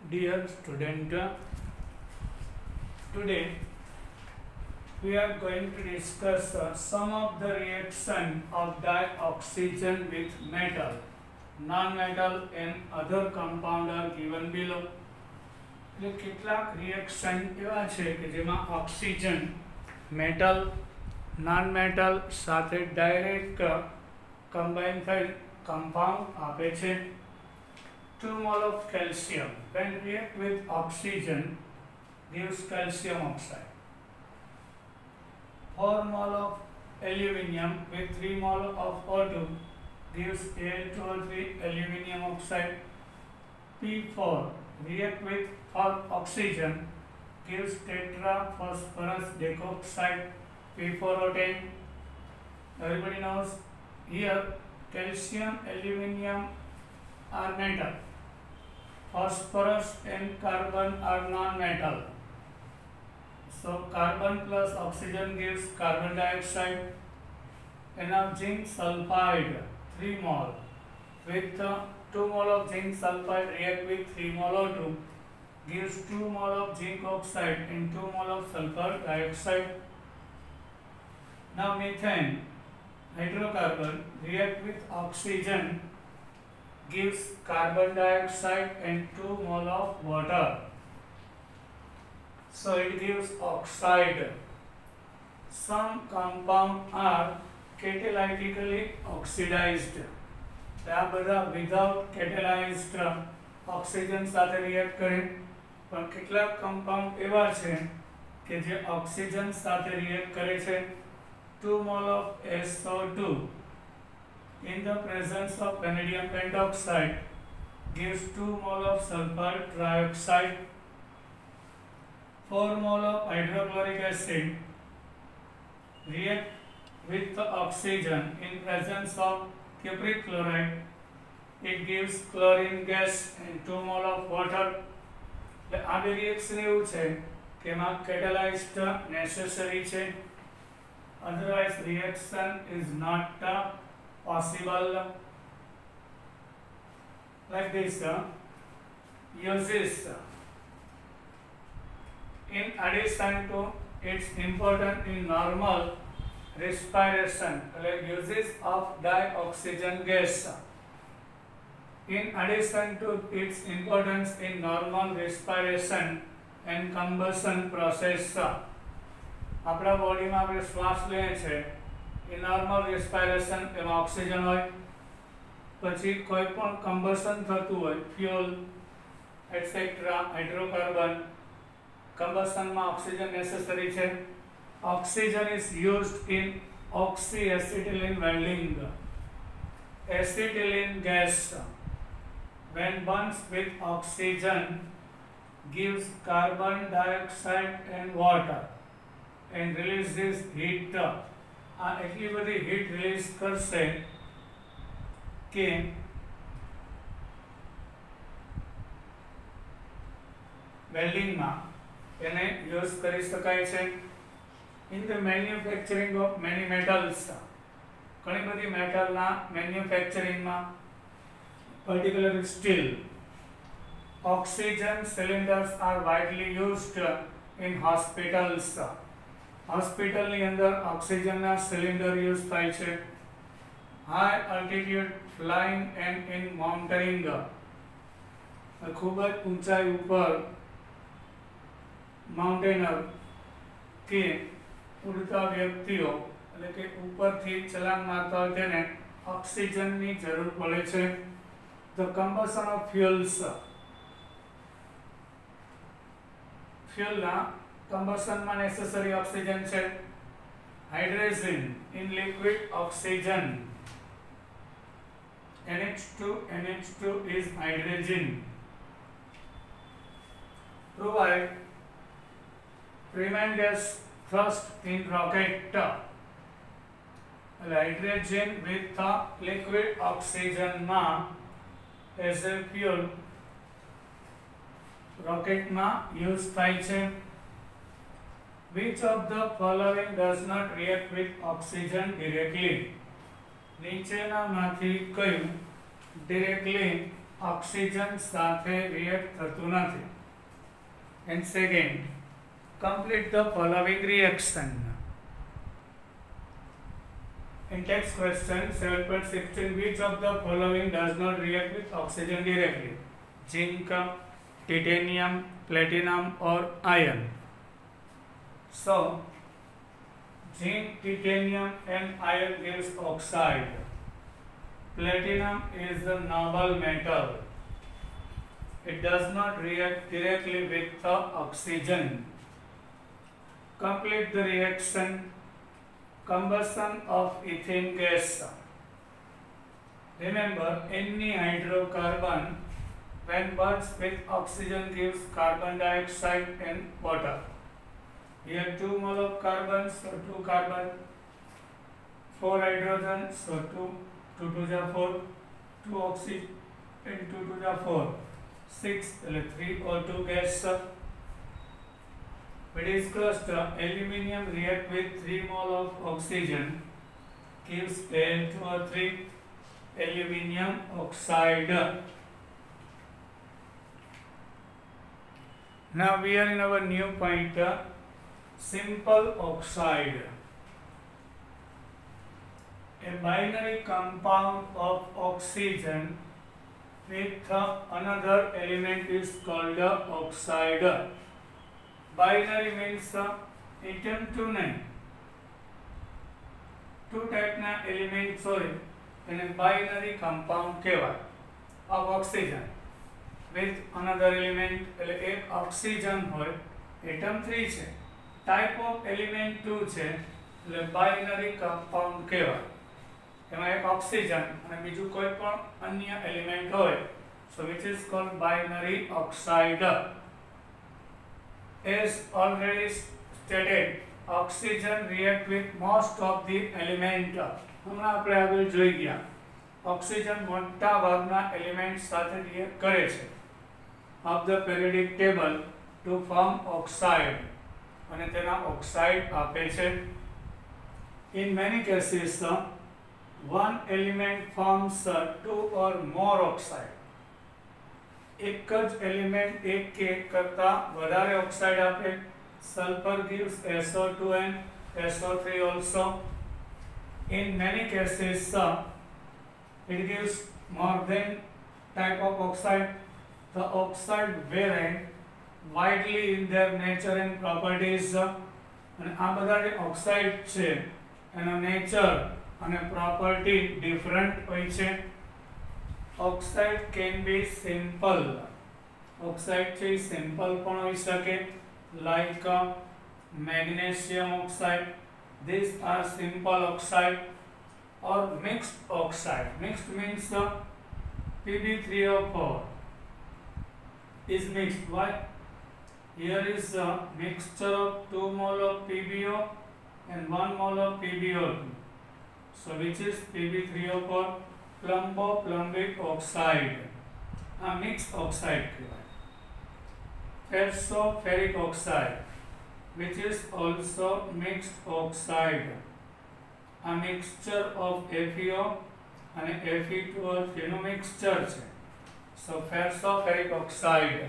Dear student, today we are going to discuss some of the reaction of dioxygen with metal, non-metal and other compound are given below. એટલે કેટલાક reaction એવા છે કે જેમાં oxygen metal non metal સાથે direct combine થઈ compound આપે છે. 2 mole of calcium when react with oxygen gives calcium oxide. 4 mole of aluminium with 3 mole of O2 gives Al2O3 aluminium oxide. P4 react with oxygen gives tetraphosphorus dicoxide P4O10. Everybody knows here calcium, aluminium are metal. Phosphorus and carbon are non-metal. So carbon plus oxygen gives carbon dioxide. And now zinc sulfide 3 mole with 2 mole of zinc sulfide react with 3 mole O2 gives 2 mole of zinc oxide and 2 mole of sulfur dioxide. Now methane hydrocarbon react with oxygen gives carbon dioxide and 2 mole of water. So it gives oxide. Some compounds are catalytically oxidized. આ બધા without catalyzed oxygen સાથે react કરે, પણ કેટલાક compound એવા છે કે જે oxygen સાથે react કરે છે. 2 mole of SO2 in the presence of vanadium pentoxide gives 2 mole of sulfur trioxide. 4 mole of hydrochloric acid react with the oxygen in presence of cupric chloride. It gives chlorine gas and 2 mole of water. આ બે reaction એવું છે કે એમાં catalyzed necessary છે, otherwise reaction is not possible. Like this uses in addition to its importance in normal respiration, like uses of dioxygen gas. In addition to its importance in normal respiration and combustion process, આપણા બોડીમાં આપણે શ્વાસ લઈએ છે એ normal respiration એમાં oxygen હોય, પછી કોઈ પણ કમ્બશન થતું હોય ફ્યુલ એટસેટ્રા હાઇડ્રોકાર્બન કમ્બશનમાં ઓક્સિજન નેસેસરી છે. Oxygen is used in oxyacetylene welding. Acetylene gas when burns with oxygen gives carbon dioxide and water and releases heat. એટલી બધી હીટ રિલીઝ કરશે કે વેલ્ડિંગમાં એને યુઝ કરી શકાય છે. In the manufacturing of many metals, ઘણી બધી મેટલના મેન્યુફેક્ચરિંગમાં particularly steel, oxygen cylinders are widely used in hospitals. હોસ્પિટલની અંદર ઓક્સિજનના સિલિન્ડર યુઝ થાય છે. High altitude flying and in mountaineering, ખૂબ જ ઊંચાઈ ઉપર માઉન્ટેનર કે ઉડતા વ્યક્તિઓ એટલે કે ઉપરથી છલાંગ મારતા હોય તેને ઓક્સિજનની જરૂર પડે છે. ધ કમ્બશન ઓફ ફ્યુલ્સ, ફ્યુલના combustion necessary oxygen છે. hydrogen in liquid oxygen, NH2 is hydrogen. Provide tremendous thrust in rocket. hydrogen with the liquid oxygen as a fuel rocket use થાય છે. Which of the following does not react with oxygen directly? નીચેનામાંથી કયું directly oxygen સાથે react થતું નથી. And second, complete the following reaction. In text question 7.16, which of the following does not react with oxygen directly? Zinc, titanium, platinum or iron? So, zinc, titanium and iron gives oxide. Platinum is the noble metal. It does not react directly with the oxygen. Complete the reaction. Combustion of ethane gas. Remember, any hydrocarbon when burns with oxygen gives carbon dioxide and water. Here 2 mole of carbon, so 2 carbon, 4 hydrogen, so 2 to the 4, 2 oxygen and 2 to the 4, 6, 3 O2 gas. We discussed aluminium react with 3 mole of oxygen gives Al2O3 aluminium oxide. Now we are in our new point, simple oxide. A binary compound of oxygen with another element is called oxide. Binary means atom 2 नहीं, 2 type ना element होय એને binary compound કહેવાય. of oxygen with another element, એટલે એક oxygen હોય, atom 3 છે, type of element 2 છે, એટલે બાઇનરી કમ્પાઉન્ડ કહેવાય. એમાં એક ઓક્સિજન અને બીજું કોઈ પણ અન્ય એલિમેન્ટ હોય, so which is called binary oxide. As already stated, oxygen react with most of the element. હમણાં આપણે આગળ જોઈ ગયા, ઓક્સિજન મોટા ભાગના એલિમેન્ટ સાથે રિએક્ટ કરે છે of the periodic table to form oxide, અને તેના ઓક્સાઇડ આપે છે. In many cases, one element forms 2 or more oxide. एक જ एलिमेंट एक के करता વધારે ઓક્સાઇડ આપે. Sulphur gives SO2 and SO3 also. In many cases, it gives more than type of oxide. The oxide vary widely in their nature and properties. અને આ બધા જે ઓક્સાઇડ છે એનો નેચર અને પ્રોપર્ટી ડિફરન્ટ હોય છે. Oxide can be simple. Oxide છે સિમ્પલ પણ હોઈ શકે, like magnesium oxide. These are simple oxide. Or mixed oxide. Mixed means Pb3O4 is mixed. Why? Here is a mixture of 2 mole of PbO and 1 mole of PbO2. So which is Pb3O4? Plumbo-plumbic oxide. A mixed oxide કહેવાય. Ferso-ferric oxide, which is also mixed oxide. A mixture of FeO and Fe2O3 નું mixture છે. So ferso-ferric oxide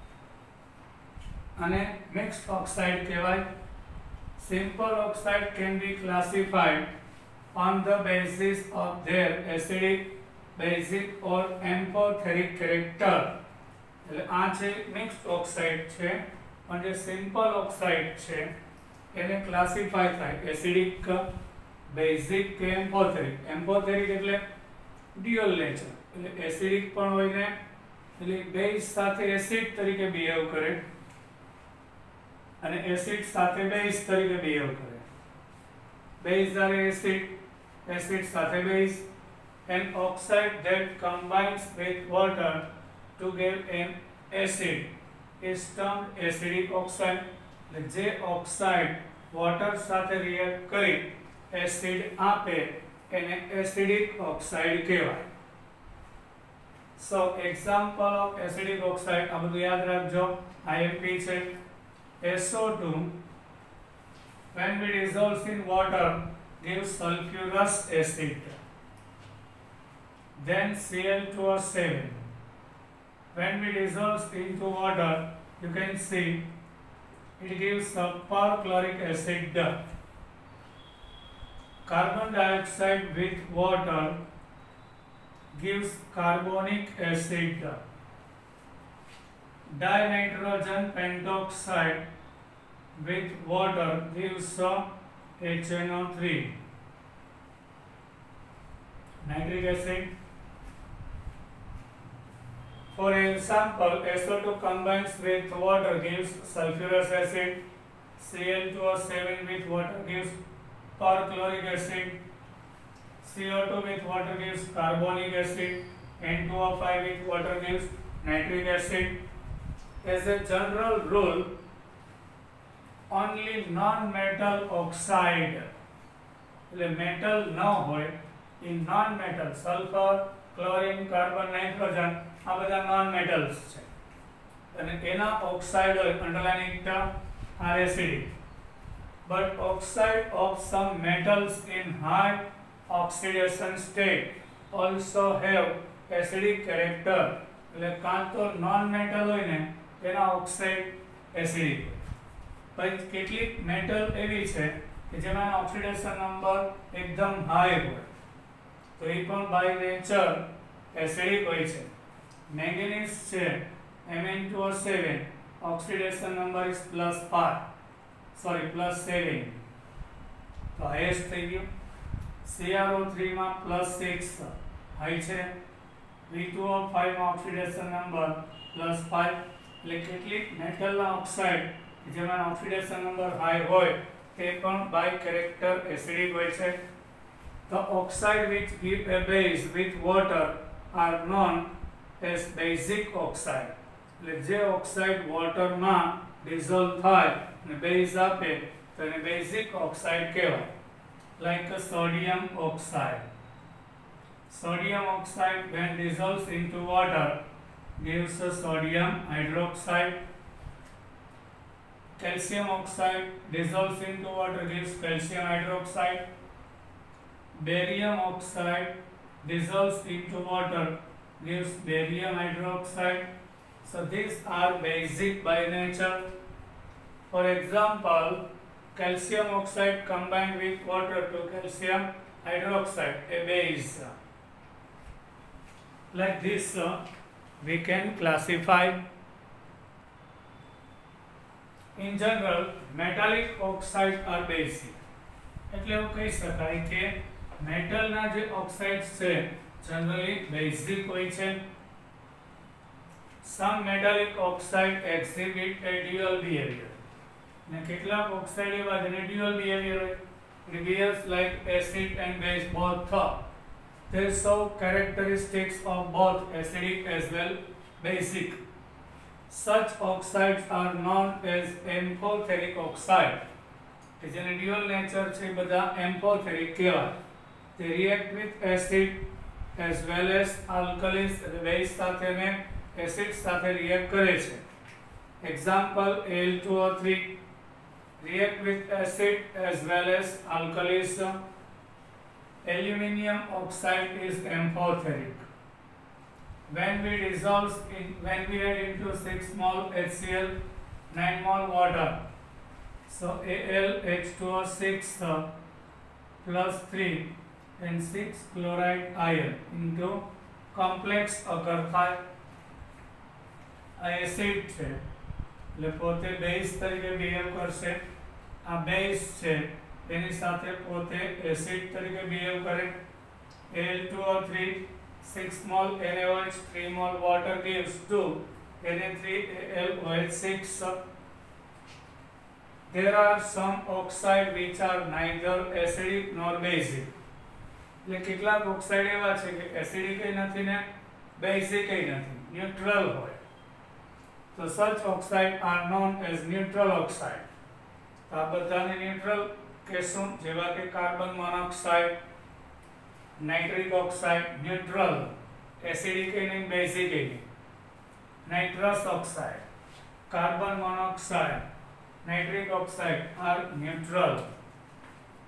અને mixed oxide કહેવાય. Simple oxide can be classified on the basis of their acidic, basic or amphoteric character. એટલે આ છે mixed oxide છે, પણ જે સિમ્પલ ઓક્સાઇડ છે એને ક્લાસિફાય થાય એસિડિક, બેઝિક કે એમ્ફોથેરિક. એમ્ફોથેરિક એટલે ડ્યુઅલ નેચર, એટલે એસિડિક પણ હોય ને, એટલે બેઝ સાથે એસિડ તરીકે બિહેવ કરે અને એસિડ સાથે બેઝ તરીકે બિહેવ કરે. બેઝ આર એસિડ, acid સાથે base. An oxide that combines with water to give an acid is termed acidic oxide. જે ઓક્સાઇડ વોટર સાથે રિએક્ટ કરી એસિડ આપે એને એસિડિક ઓક્સાઇડ કહેવાય. So example of acidic oxide, આ બધું યાદ રાખજો, IMP છે. SO2 when we dissolve in water gives sulfurous acid. Then Cl2O7 when we dissolve into water, you can see it gives a perchloric acid. Carbon dioxide with water gives carbonic acid. Dinitrogen pentoxide with water gives HNO3. Nitric acid. For example, SO2 combines with water gives sulfurous acid. Cl2O7 with water gives perchloric acid. CO2 with water gives carbonic acid. N2O5 with water gives nitric acid. As a general rule, only non-metal oxide, એટલે metal ન હોય, એ non-metal, sulfur, chlorine, carbon, nitrogen, આ બધા non-metals છે. અને એના oxide હોય, underlining term, are acidic. But oxide of some metals in high oxidation state also have acidic character. એટલે કાં તો non-metal હોય ને, તેના oxide acidic. પછી કેટલીક મેટલ એવી છે કે જેમાં ઓક્સિડેશન નંબર એકદમ હાઈ હોય, તો એ પણ બાય નેચર એસિડિક હોય છે. મેંગેનીઝ છે Mn2O7, ઓક્સિડેશન નંબર ઇઝ +7, તો હાઈએસ્ટ થઈ ગયું. CrO3 માં +6 હાઈ છે. V2O5 માં ઓક્સિડેશન નંબર +5. એટલે કેટલીક મેટલના ઓક્સાઇડ જેમાં ઓક્સિડેશન નંબર હાઈ હોય તે પણ બાય કેરેક્ટર એસિડિક હોય છે. The oxide which give a base with water are known as basic oxide. એટલે જે ઓક્સાઇડ વોટરમાં ડિઝોલ્વ થાય અને બેઝ આપે તો એને બેઝિક ઓક્સાઇડ કહેવાય. Like a sodium oxide. Sodium oxide when dissolves into water gives a sodium hydroxide. Calcium oxide dissolves into water gives calcium hydroxide. Barium oxide dissolves into water gives barium hydroxide. So these are basic by nature. For example, calcium oxide combined with water to calcium hydroxide, a base. Like this, we can classify. In general, metallic oxides are basic. એટલે એવું કહી શકાય કે મેટલના જે ઓક્સાઇડ્સ છે generally basic હોય છે. Some metallic oxide exhibit a dual behavior. ને કેટલાક ઓક્સાઇડ એવા જેને dual behavior હોય. It behaves like acid and base both. They show characteristics of both acidic as well basic. Such oxides are known as amphoteric oxide. કે જેને dual nature છે બધા amphoteric કહેવાય. They react with acid as well as alkalis, base સાથે ને acid સાથે react કરે છે. Example, Al2O3 react with acid as well as alkalis. Aluminium oxide is amphoteric. When we add into 6 mol HCl, 9 mol water, so AlH2O6 plus 3 and 6 chloride ion into complex occur થાય. આ acid છે એટલે પોતે base તરીકે behave કરશે. આ base છે તેની સાથે પોતે એસિડ તરીકે બિહેવ કરે. Al2O3 6 mol NaOH 3 mol water gives 2 Na3AlOH6. There are some oxide which are neither acidic nor basic. એટલે કેટલાક ઓક્સાઇડ એવા છે કે એસિડિક નથી ને બેઝિક નથી, ન્યુટ્રલ હોય. So such oxide are known as neutral oxide. તો આ બધાને ન્યુટ્રલ કહેશું, જેવા કે carbon monoxide, nitric oxide neutral, acidic નહીં બેઝિક નહીં. Nitrous oxide, carbon monoxide, nitric oxide are neutral.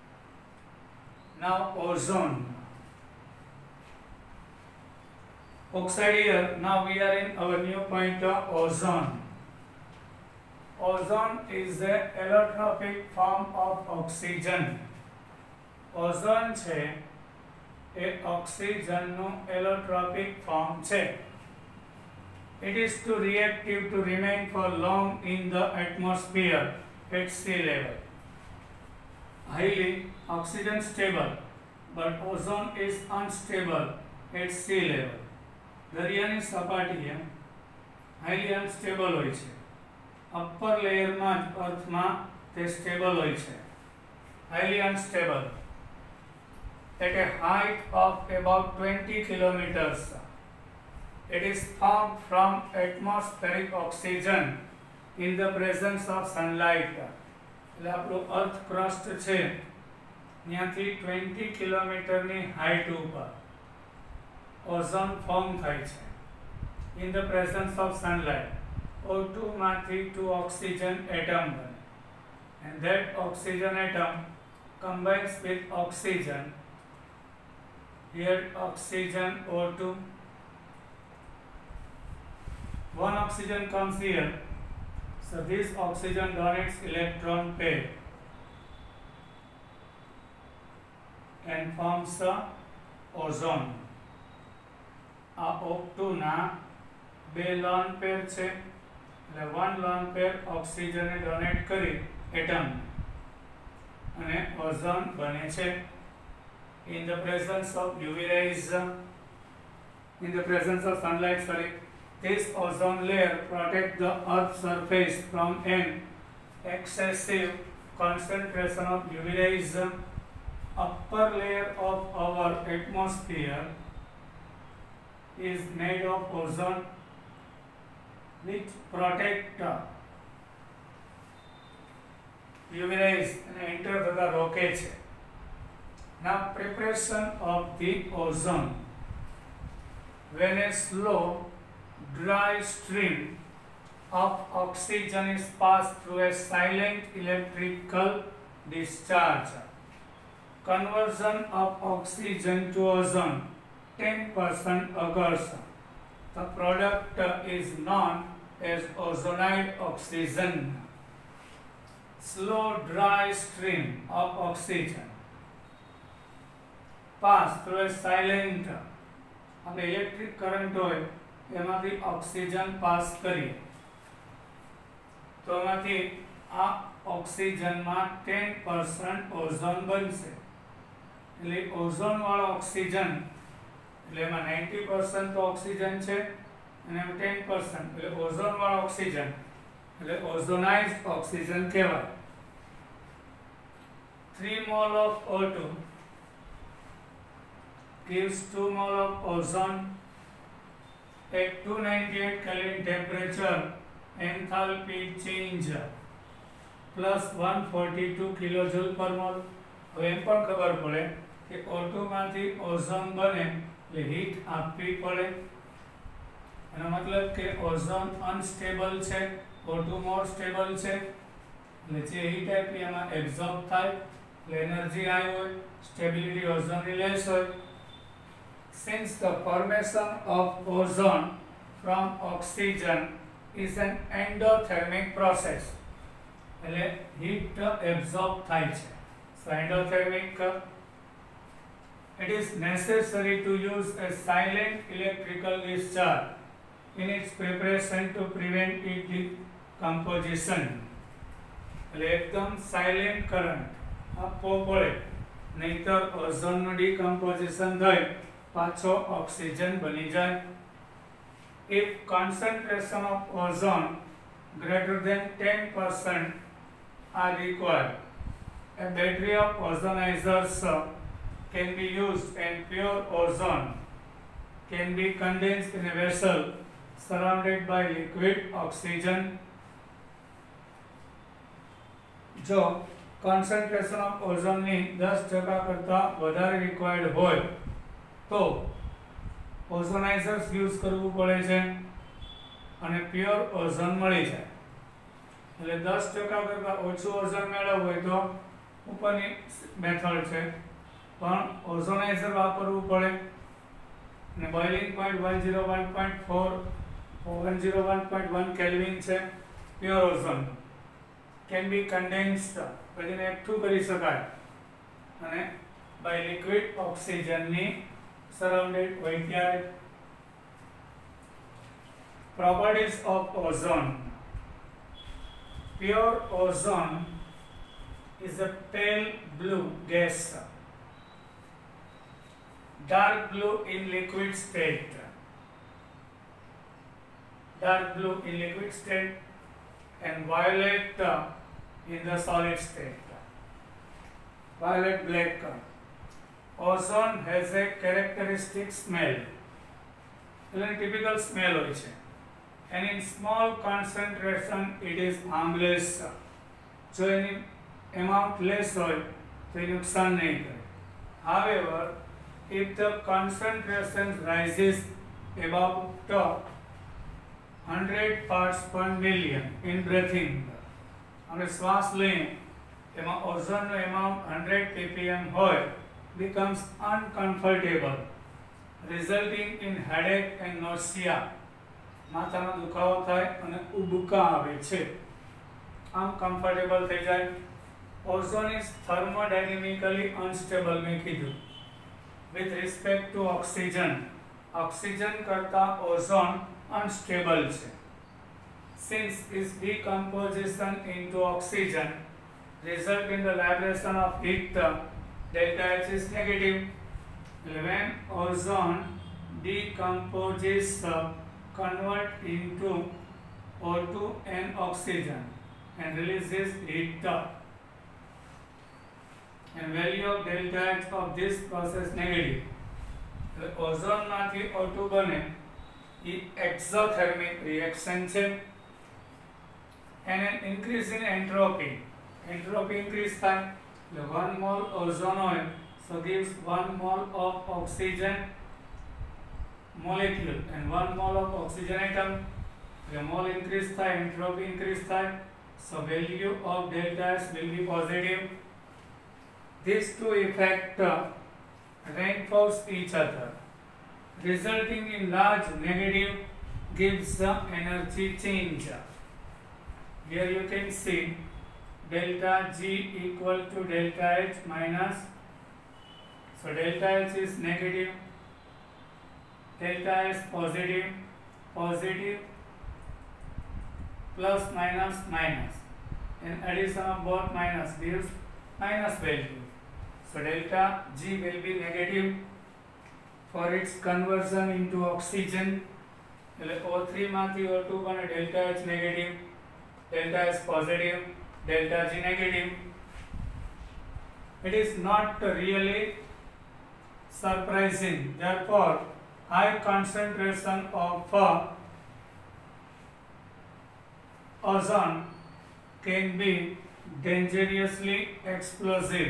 Now ozone. oxide here. Now we are in our new point, ozone. Ozone is the allotropic form of oxygen. Ozone છે એ oxygen નું allotropic form છે. It is too reactive to remain for long in the atmosphere at sea level. Highly oxygen stable, but ozone is unstable at sea level. દરિયાની સપાટીએ highly unstable હોય છે. Upper લેયરમાં જ અર્થમાં તે સ્ટેબલ હોય છે. highly unstable at a height of about 20 kilometers. It is formed from atmospheric oxygen in the presence of sunlight. એટલે આપણો અર્થ ક્રસ્ટ છે ત્યાંથી 20 કિલોમીટરની હાઈટ ઉપર ઓઝોન ફોર્મ થાય છે in the presence of sunlight. O2 માંથી 2 oxygen atom બને and that oxygen atom combines with oxygen. Here oxygen O2, one oxygen comes here, so this oxygen donates electron pair and forms the ozone. આ O2 ના બે loan pair છે એટલે one lone pair ઓક્સિજનને donate કરી atom અને ozone બને છે. In the presence of UV rays, in the presence of sunlight, this ozone layer protects the Earth's surface from an excessive concentration of UV rays. Upper layer of our atmosphere is made of ozone, which protect UV rays and enter the rocket. Now preparation of the ozone. When a slow dry stream of oxygen is passed through a silent electrical discharge, conversion of oxygen to ozone 10% occurs. The product is known as ozonide oxygen. Slow dry stream of oxygen pass through a silent, આપણે electric current હોય એમાંથી oxygen pass કરીએ તો એમાંથી આ ઓક્સિજનમાં 10% ozone બનશે. એટલે ozone વાળો ઓક્સિજન એટલે એમાં 90% તો ઓક્સિજન છે અને 10% એટલે ઓઝોન વાળો ઓક્સિજન એટલે ઓઝોનાઇઝ્ડ ઓક્સિજન કહેવાય. 3 mole of O2 gives 2 mole of ozone at 298 Kelvin temperature. Enthalpy change plus 142 kilojoule per mole. હવે એમ પણ ખબર પડે કે O2 માંથી ઓઝોન બને એટલે હીટ આપવી પડે. એનો મતલબ કે ઓઝોન અનસ્ટેબલ છે, O2 મોર સ્ટેબલ છે એટલે જે હીટ આપી એમાં એબ્ઝોર્બ થાય એટલે એનર્જી હાઈ હોય, સ્ટેબિલિટી ઓઝોનની લેસ હોય. Since the formation of ozone from oxygen is an endothermic process, એટલે heat absorb થાય છે. So endothermic, it is necessary to use a silent electrical discharge in its preparation to prevent its decomposition. એટલે એકદમ silent current આપવો પડે નહીતર ઓઝોનનું ડિકમ્પોઝિશન થઈ પાછો ઓક્સિજન બની જાય. If concentration of ozone greater than 10% are required, a battery of ozonizers can be used and pure ozone can be condensed in a vessel surrounded by liquid oxygen. જો concentration of ozone ની 10% કરતા વધારે required હોય તો ઓઝોનાઇઝર્સ use કરવું પડે છે અને પ્યોર ઓઝોન મળી જાય. એટલે 10% કરતાં ઓછું ઓઝોન મેળવવું હોય તો ઉપરની મેથડ છે પણ ઓઝોનાઇઝર વાપરવું પડે અને બોઇલિંગ પોઈન્ટ 101.4 101.1 કેલ્વિન છે pure ozone can be condensed બધાને એકઠું કરી શકાય અને બાય લિક્વિડ ઓક્સિજનની સરાઉન્ડેડ હોય ત્યારે properties of ozone. Pure ozone is a pale blue gas, dark blue in liquid state, and violet in the solid state, violet black. Ozone has a characteristic smell. Typical smell હોય છે. And in small concentration it is harmless. જો એની amount less હોય તો એ નુકસાન નહીં કરે. However, if the concentration rises above 100 parts per million in breathing, આપણે શ્વાસ લઈએ એમાં ઓઝોનનો amount 100 ppm હોય, becomes uncomfortable, resulting in headache and nausea. માથાનો દુખાવો થાય અને ઉબકા આવે છે. આમ કમ્ફર્ટેબલ થઈ જાય. ઓઝોન ઇઝ થર્મોડાયનેમિકલી અનસ્ટેબલ મેં કીધું with respect to oxygen. Oxygen કરતા ઓઝોન અનસ્ટેબલ છે. Since is decomposition into oxygen result in the liberation of heat, delta H is negative. When ozone decomposes, convert into O2 and oxygen and releases heat, and value of delta H of this process negative. The ozone માંથી O2 બને એ exothermic reaction છે. And an increase in entropy increase થાય. The 1 mole ozone oil so gives 1 mole of oxygen molecule and 1 mole of oxygen atom. The mole increase થાય, entropy increase થાય, so value of delta S will be positive. These two effects reinforce each other, resulting in large negative gives the energy change. Here you can see delta G equal to delta H minus, so delta H is negative, delta S positive, plus minus minus, and addition of both minus gives minus value. So delta G will be negative for its conversion into oxygen. O3 માંથી O2 બને, delta H negative, delta S positive, delta G negative. It is not really surprising. Therefore, high concentration of ozone can be dangerously explosive.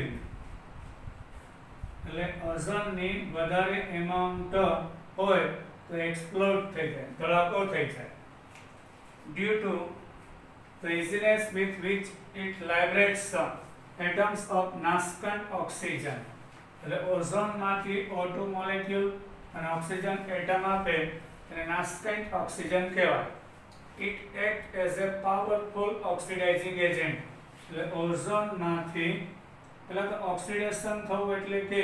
એટલે ઓઝોનની વધારે amount હોય તો explode થઈ જાય, ધડાકો થઈ જાય. Due to the easiness with which it liberates atoms of nascent oxygen. એટલે ઓઝોનમાંથી O2 મોલેક્યુલ અને ઓક્સિજન એટમ આપે એને નાસ્કન્ટ ઓક્સિજન કહેવાય. It acts as a powerful oxidizing agent. એટલે ઓઝોનમાંથી પહેલા તો ઓક્સિડેશન થવું એટલે કે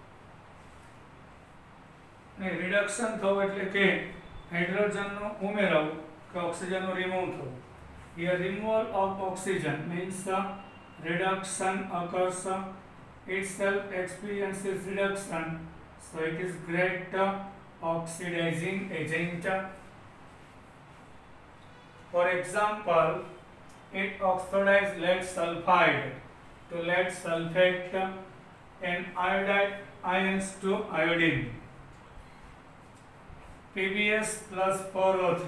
ને રિડક્શન થવું એટલે કે હાઇડ્રોજનનું ઉમેરાવું કે ઓક્સિજનનું રિમૂવ થવું. Here removal of oxygen means reduction occurs, itself experiences reduction, so it is great oxidizing agent. For example, it oxidizes lead sulfide to lead sulfate and iodide ions to iodine. PbS plus 4O3.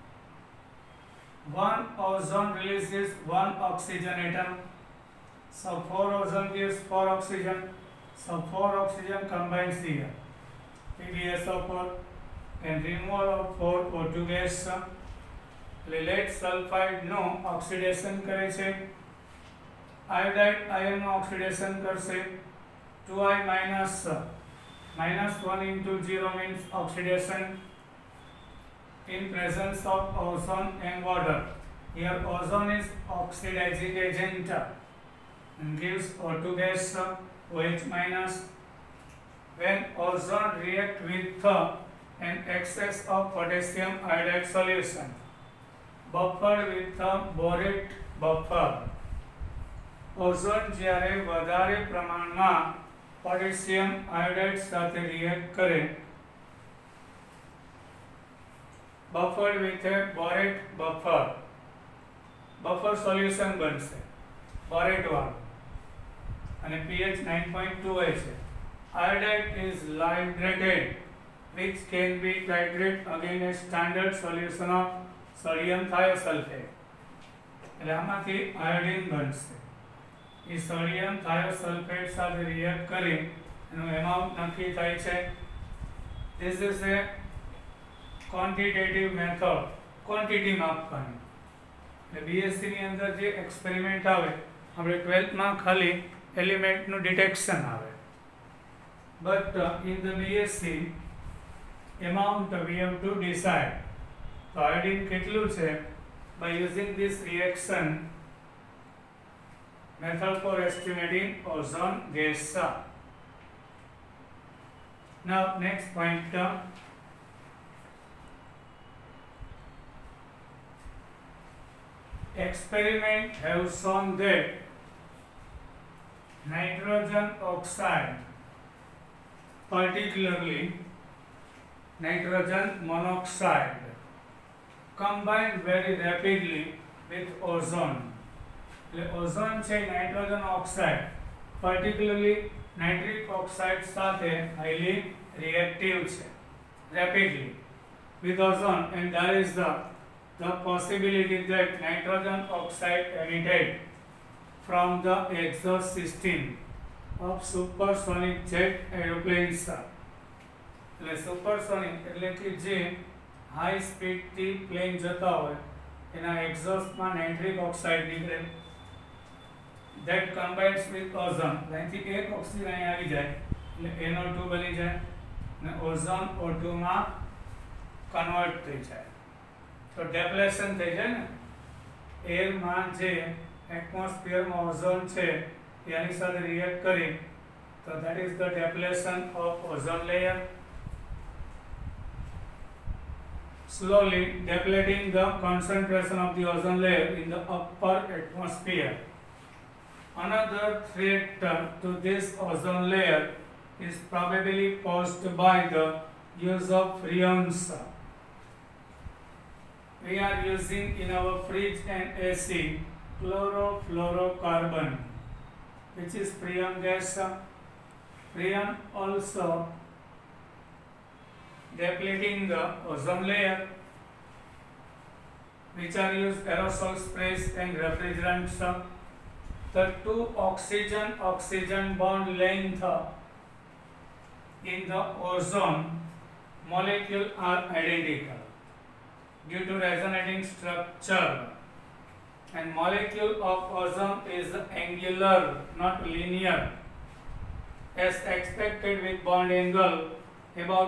One ozone releases one oxygen atom, so 4 ozone gives 4 oxygen, so 4 oxygen combines here, PbSO4, and removal of 4 O2 gas. Lead sulfide નો oxidation કરે છે, iodide ion નો oxidation કરશે, 2I- -1 into 0 means oxidation in presence of ozone and water. Here ozone is oxidizing agent and gives O2 gas OH minus. When ozone react with an excess of potassium iodide solution buffered with a borate buffer, ozone જ્યારે વધારે પ્રમાણમાં potassium iodide સાથે react કરે buffered with a borate buffer solution બનશે borate વાળું અને pH 9.2 હોય છે. Iodide is hydrated which can be titrated again a standard solution of sodium thiosulfate. એટલે આમાંથી આયોડિન બનશે. એ સોડિયમ થાયોસલ્ફેટ સાથે રિએક્ટ કરી એનું એમાઉન્ટ નક્કી થાય છે. This is a quantitative method, quantity માપવાની. એટલે બીએસસી ની અંદર જે એક્સપેરિમેન્ટ આવે આપણે 12th માં ખાલી એલિમેન્ટનું ડિટેક્શન આવે, but in the BSc amount we have to decide. તો આયોડિન કેટલું છે by using this reaction method for estimating ozone gas. Now next point, experiment have shown that nitrogen oxide, particularly nitrogen monoxide, combine very rapidly with ozone. Ozone છે nitrogen oxide particularly nitric oxide સાથે highly reactive છે rapidly with ozone, and there is the possibility that nitrogen oxide emitted from the exhaust system of supersonic jet aeroplanes. એટલે supersonic એટલે કે જે high સ્પીડથી plane જતા હોય એના એક્ઝોસ્ટમાં નાઇટ્રિક ઓક્સાઇડ નીકળે, that combines with ozone. અહીંથી એક ઓક્સિજન અહીં આવી જાય એટલે NO2 બની જાય અને ઓઝોન O2 માં કન્વર્ટ થઈ જાય. તો ડેપ્લેશન થઈ જાય ને, એરમાં જે એટમોસ્ફિયરમાં ઓઝોન છે એની સાથે રિએક્ટ કરી તો that is the depletion of ozone layer, slowly depleting the concentration of the ozone layer in the upper atmosphere. Another threat to this ozone layer is probably posed by the use of freons. We are using in our fridge and AC chlorofluorocarbon, which is freon gas. Freon also depleting the ozone layer, which are used aerosol sprays and refrigerants. The two oxygen bond length in the ozone molecule are identical due to resonating structure, and molecule of ozone is angular, not linear, as expected with bond angle about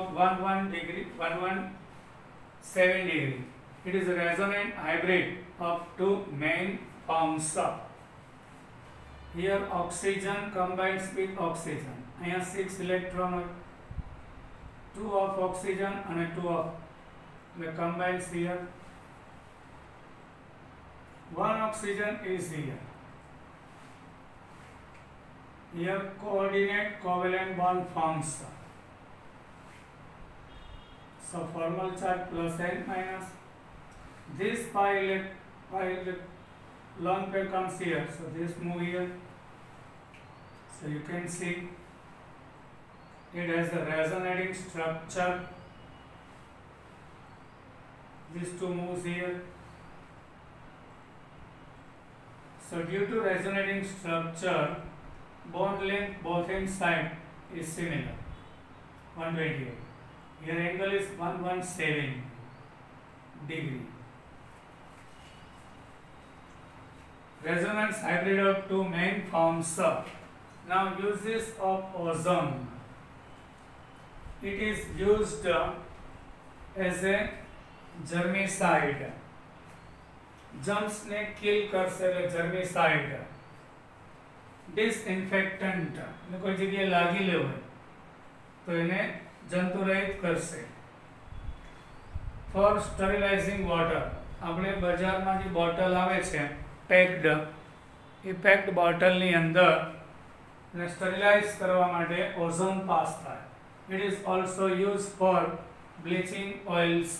117 degree. It is a resonant hybrid of two main forms. Here oxygen combines with oxygen. Here 6 electron, 2 of oxygen and 2 of combines here. 1 oxygen is here. Here coordinate covalent bond forms. So formal charge plus and minus. This pi lone pair comes here, so this move here. So you can see it has a resonating structure. These two moves here. So due to resonating structure, bond length both inside is similar, 128. Here angle is 117 degree. Resonance hybrid of two main forms. Now uses of ozone. it is used as a germicide. Germs ને kill કરશે એટલે germicide. Disinfectant એટલે કોઈ જગ્યાએ લાગી લે હોય તો એને જંતુરહિત કરશે. For sterilizing water, આપણે બજારમાં જે બોટલ આવે છે પેક્ડ, એ પેક્ડ બોટલની અંદર ને સ્ટરીલાઇઝ કરવા માટે ઓઝોન પાસ થાય. It is also used for bleaching oils.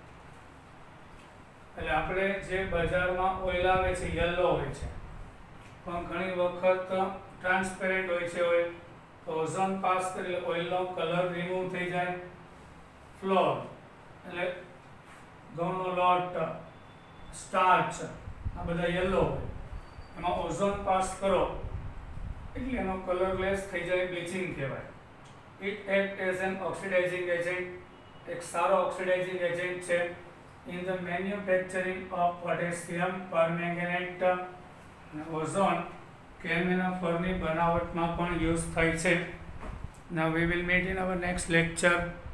એટલે આપણે જે બજારમાં ઓઇલ આવે છે યલો હોય છે પણ ઘણી વખત ટ્રાન્સપેરન્ટ હોય છે ઓઇલ, તો ઓઝોન પાસ કરી ઓઇલનો કલર રિમૂવ થઈ જાય. ફ્લોર એટલે ઘઉંનો લોટ, સ્ટાર્ચ, આ બધા યલો હોય, એમાં ઓઝોન પાસ કરો એટલે એનો કલરલેસ થઈ જાય, બ્લીચિંગ કહેવાય. It acts as an oxidizing agent, એક સારો ઓક્સિડાઇઝિંગ એજન્ટ છે. In the manufacturing of potassium permanganate અને ઓઝોન કેમિનોફરની બનાવટમાં પણ યુઝ થાય છે. Now we will meet in our next lecture.